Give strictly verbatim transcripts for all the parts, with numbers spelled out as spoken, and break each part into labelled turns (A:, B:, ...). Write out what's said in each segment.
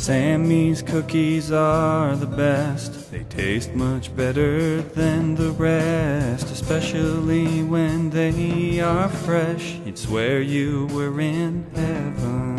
A: Sammy's cookies are the best. They taste much better than the rest, especially when they are fresh. You'd swear you were in heaven.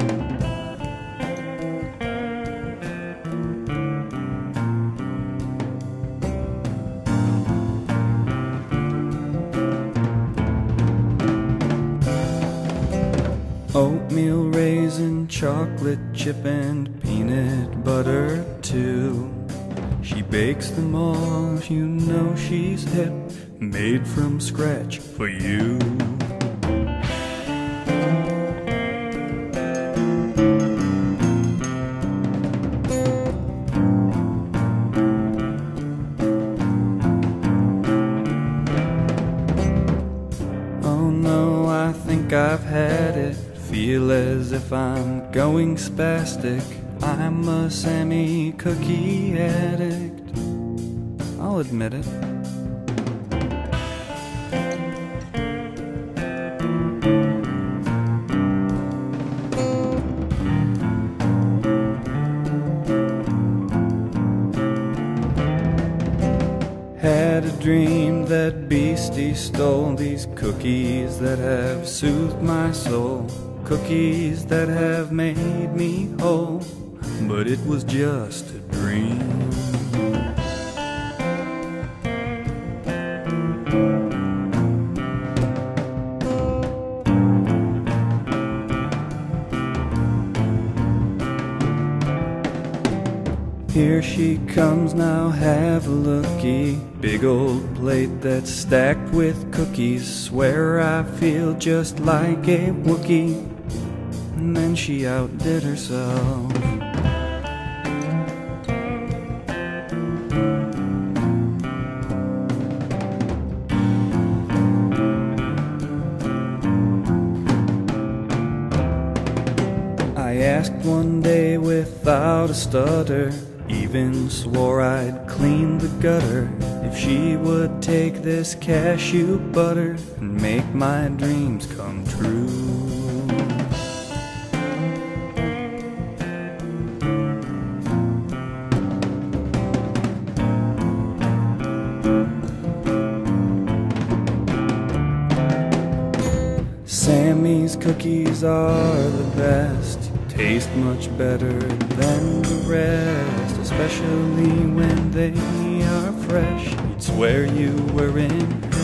A: Oatmeal, raisin, chocolate chip, and peanut butter too. She bakes them all, you know she's hip, made from scratch for you. Oh no, I think I've had it. Feel as if I'm going spastic. I'm a Sammy cookie addict, I'll admit it. Had a dream that Beastie stole these cookies that have soothed my soul, cookies that have made me whole, but it was just a dream. Here she comes now, have a looky. Big old plate that's stacked with cookies. Swear I feel just like a Wookiee. And then she outdid herself. I asked one day without a stutter, even swore I'd clean the gutter, if she would take this cashew butter and make my dreams come true. Sammy's cookies are the best, taste much better than the rest, especially when they are fresh. You'd swear you were in